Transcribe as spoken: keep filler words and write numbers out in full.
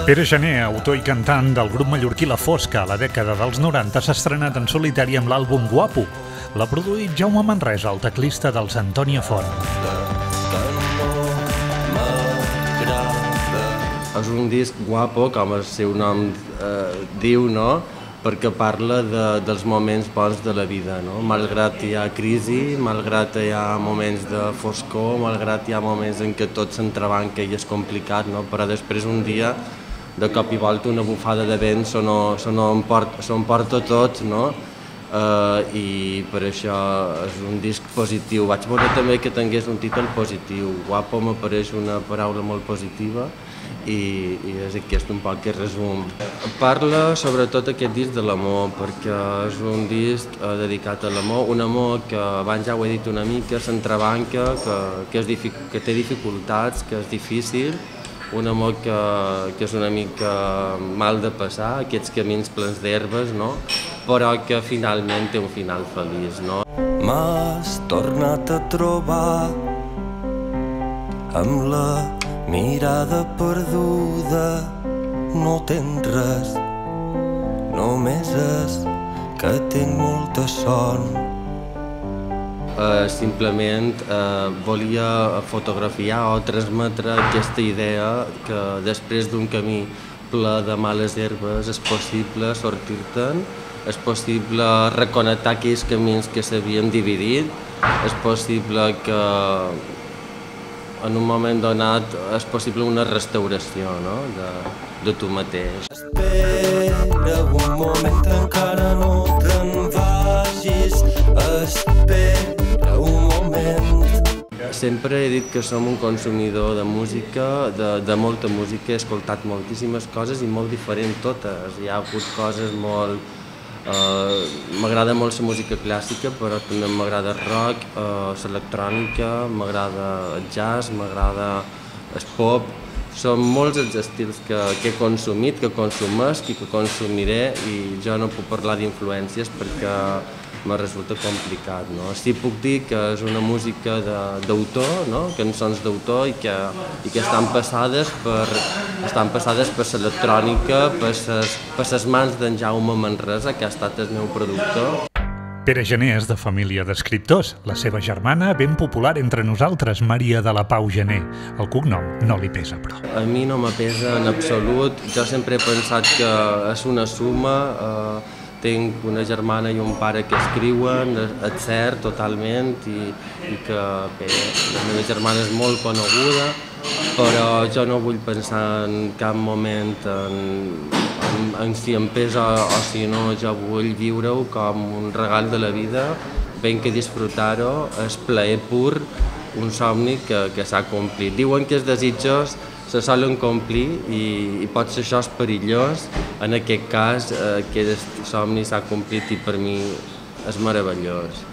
Pere Gené, autor i cantant del grup mallorquí La Fosca, a la dècada dels noranta s'ha estrenat en solitari amb l'àlbum Guapo. L'ha produït Jaume Manresa, el teclista dels Antònia Font. És un disc guapo, com el seu nom eh, diu, no? Perquè parla de, dels moments bons de la vida, no? Malgrat hi ha crisi, malgrat hi ha moments de foscor, malgrat hi ha moments en què tot s'entrebanca i és complicat, no? Però després un dia, de cop i volta, una bufada de vent s'ho emporta tot, no? Uh, I per això és un disc positiu. Vaig veure també que tingués un títol positiu. Guapo m'apareix una paraula molt positiva i, i és aquest un poc que resum. Parla sobretot aquest disc de l'amor, perquè és un disc uh, dedicat a l'amor, un amor que abans ja ho he dit una mica, s'entrebanca, que, que, és que té dificultats, que és difícil, un amor que, que és una mica mal de passar, aquests camins plens d'herbes, no? Però que finalment té un final feliç, no? M'has tornat a trobar amb la mirada perduda, no tens res, només és que tinc molta son. Uh, simplement uh, volia fotografiar o transmetre aquesta idea que després d'un camí ple de males herbes és possible sortir-te'n, és possible reconnectar aquells camins que s'havien dividit, és possible que en un moment donat és possible una restauració, no? de, de tu mateix. Espera un moment, encara no te'n vagis, espera un moment. Sempre he dit que som un consumidor de música, de, de molta música, he escoltat moltíssimes coses i molt diferents totes. Hi ha hagut coses molt... Uh, m'agrada molt la música clàssica, però també m'agrada el rock, uh, l'electrònica, m'agrada el jazz, m'agrada el pop. Són molts els estils que, que he consumit, que consumesc i que consumiré, i jo no puc parlar d'influències perquè me resulta complicat, no? Sí puc dir que és una música d'autor, no? Cançons d'autor i que, i que estan passades per, estan passades per l'electrònica, per ses, per ses mans d'en Jaume Manresa, que ha estat el meu productor. Pere Gené és de família d'escriptors. La seva germana, ben popular entre nosaltres, Maria de la Pau Gené. El cognom no li pesa, però. A mi no me pesa en absolut. Jo sempre he pensat que és una suma. Eh, tinc una germana i un pare que escriuen, és cert, totalment, i, i que bé, la meva germana és molt coneguda, però jo no vull pensar en cap moment en, en, en si em pesa o si no. Jo vull viure-ho com un regal de la vida, ben que disfrutar-ho, és plaer pur, un somni que, que s'ha complit. Diuen que els desitjos se solen complir i, i potser això és perillós. En aquest cas, eh, aquest somni s'ha complit i per mi és meravellós.